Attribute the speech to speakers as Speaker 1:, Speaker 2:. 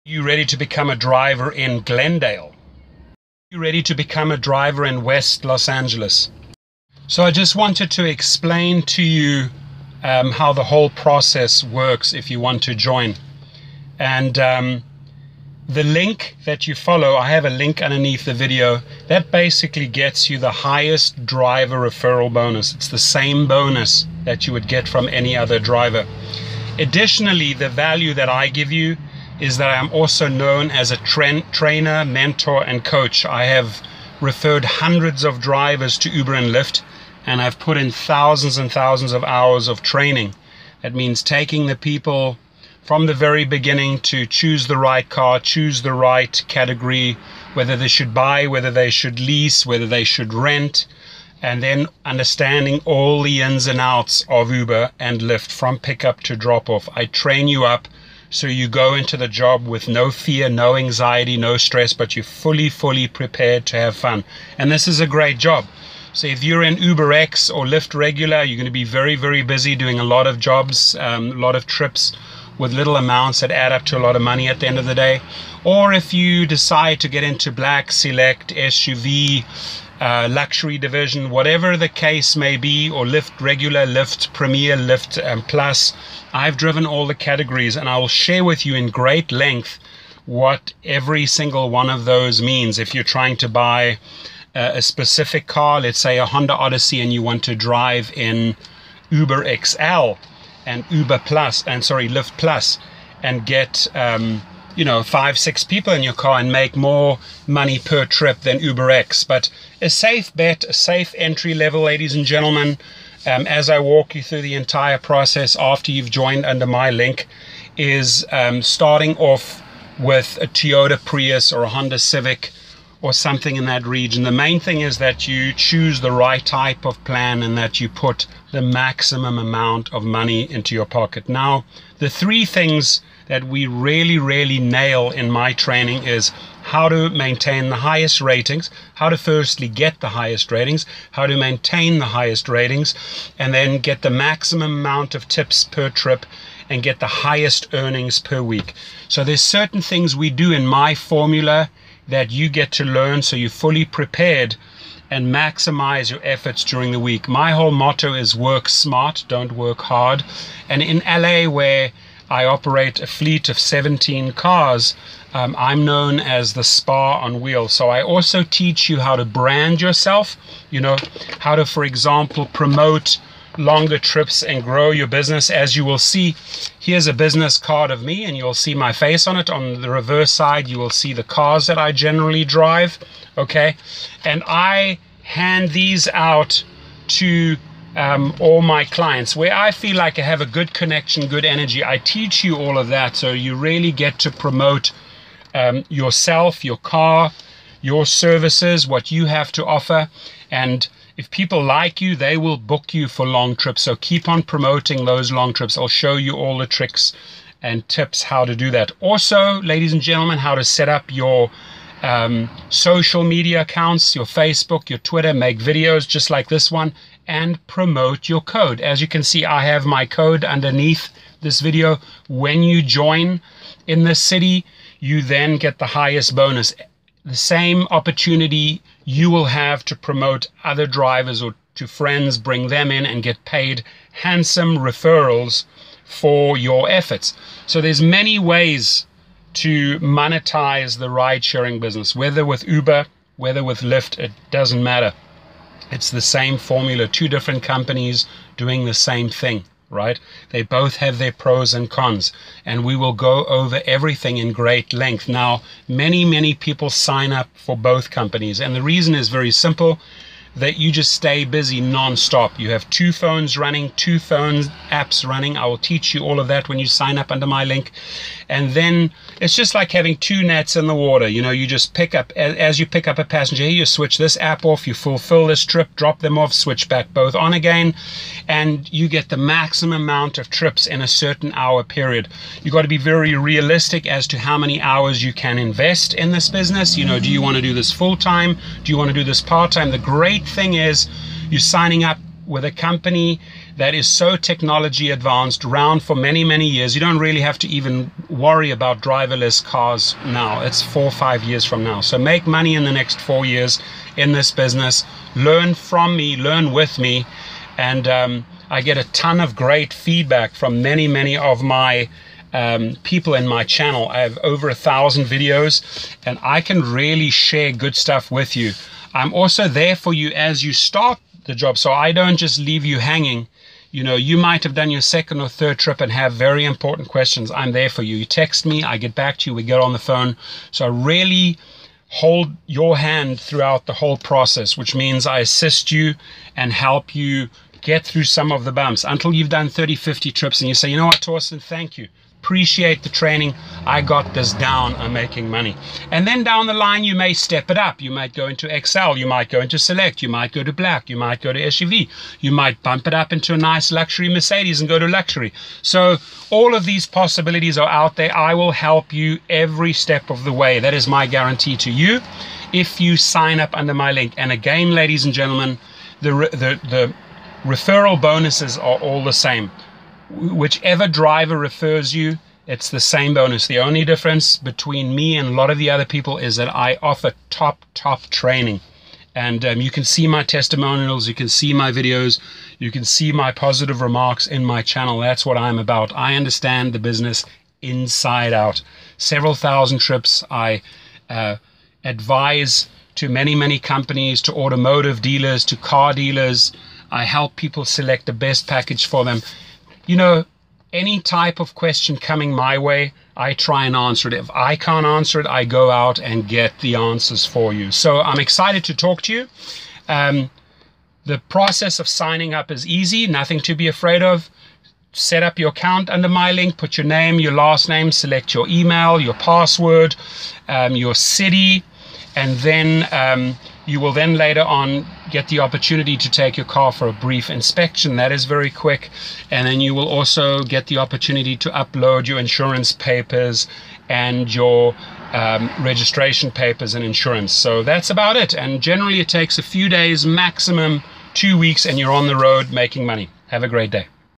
Speaker 1: You ready to become a driver in Glendale? You ready to become a driver in West Los Angeles? So I just wanted to explain to you how the whole process works if you want to join. And the link that you follow, I have a link underneath the video, that basically gets you the highest driver referral bonus. It's the same bonus that you would get from any other driver. Additionally, the value that I give you is that I'm also known as a trainer, mentor, and coach. I have referred hundreds of drivers to Uber and Lyft, and I've put in thousands and thousands of hours of training. That means taking the people from the very beginning to choose the right car, choose the right category, whether they should buy, whether they should lease, whether they should rent, and then understanding all the ins and outs of Uber and Lyft from pickup to drop off. I train you up so you go into the job with no fear, no anxiety, no stress, but you're fully prepared to have fun. And this is a great job. So if you're in UberX or Lyft regular, you're going to be very busy doing a lot of jobs, a lot of trips with little amounts that add up to a lot of money at the end of the day. Or if you decide to get into Black, Select, SUV, luxury division, whatever the case may be, or Lyft regular, Lyft Premier, Lyft Plus, I've driven all the categories, and I will share with you in great length what every single one of those means. If you're trying to buy a specific car, let's say a Honda Odyssey, and you want to drive in Uber XL and Lyft Plus, and get 5-6 people in your car and make more money per trip than UberX. But a safe bet, a safe entry level, ladies and gentlemen, as I walk you through the entire process after you've joined under my link, is starting off with a Toyota Prius or a Honda Civic or something in that region. The main thing is that you choose the right type of plan and that you put the maximum amount of money into your pocket. Now, the three things that we really nail in my training is how to maintain the highest ratings, how to firstly get the highest ratings, how to maintain the highest ratings, and then get the maximum amount of tips per trip and get the highest earnings per week. So there's certain things we do in my formula that you get to learn so you're fully prepared and maximize your efforts during the week. My whole motto is work smart, don't work hard. And in LA, where I operate a fleet of 17 cars, I'm known as the Spa on Wheels. So I also teach you how to brand yourself, how to, for example, promote longer trips and grow your business. As you will see, here's a business card of me, and you'll see my face on it. On the reverse side, you will see the cars that I generally drive, okay? And I hand these out to all my clients where I feel like I have a good connection, good energy. I teach you all of that, so you really get to promote yourself, your car, your services, what you have to offer. And if people like you, they will book you for long trips. So keep on promoting those long trips. I'll show you all the tricks and tips how to do that. Also, ladies and gentlemen, how to set up your social media accounts, your Facebook, your Twitter, make videos just like this one, and promote your code. As you can see, I have my code underneath this video. When you join in this city, you then get the highest bonus. The same opportunity you will have to promote other drivers or to friends, bring them in and get paid handsome referrals for your efforts. So there's many ways to monetize the ride-sharing business, whether with Uber, whether with Lyft, it doesn't matter. It's the same formula, two different companies doing the same thing, right? They both have their pros and cons, and we will go over everything in great length. Now, many people sign up for both companies, and the reason is very simple, that you just stay busy non-stop. You have two phones running, two phones apps running. I will teach you all of that when you sign up under my link. And then it's just like having two nets in the water. You just pick up, as you pick up a passenger, you switch this app off, you fulfill this trip, drop them off, switch back both on again, and you get the maximum amount of trips in a certain hour period. You got to be very realistic as to how many hours you can invest in this business. Do you want to do this full-time? Do you want to do this part-time? The great thing is you're signing up with a company that is so technology advanced, around for many, many years. You don't really have to even worry about driverless cars now. It's 4 or 5 years from now. So make money in the next 4 years in this business. Learn from me, learn with me. And I get a ton of great feedback from many, many of my people in my channel. I have over 1,000 videos, and I can really share good stuff with you. I'm also there for you as you start the job, so I don't just leave you hanging. You know, you might have done your second or third trip and have very important questions. I'm there for you. You text me, I get back to you, we get on the phone. So I really hold your hand throughout the whole process, which means I assist you and help you get through some of the bumps until you've done 30, 50 trips and you say, you know what, Torsten, thank you. Appreciate the training. I got this down. I'm making money. And then down the line, you may step it up. You might go into Excel. You might go into Select. You might go to Black. You might go to SUV. You might bump it up into a nice luxury Mercedes and go to luxury. So all of these possibilities are out there. I will help you every step of the way. That is my guarantee to you if you sign up under my link. And again, ladies and gentlemen, the referral bonuses are all the same. Whichever driver refers you, it's the same bonus. The only difference between me and a lot of the other people is that I offer top training. And you can see my testimonials, you can see my videos, you can see my positive remarks in my channel. That's what I'm about. I understand the business inside out. Several thousand trips. I advise to many companies, to automotive dealers, to car dealers. I help people select the best package for them. You know, any type of question coming my way, I try and answer it. If I can't answer it, I go out and get the answers for you. So I'm excited to talk to you. The process of signing up is easy, nothing to be afraid of. Set up your account under my link, put your name, your last name, select your email, your password, your city, and then you will then later on get the opportunity to take your car for a brief inspection. That is very quick. And then you will also get the opportunity to upload your insurance papers and your registration papers and insurance. So that's about it. And generally it takes a few days, maximum 2 weeks, and you're on the road making money. Have a great day.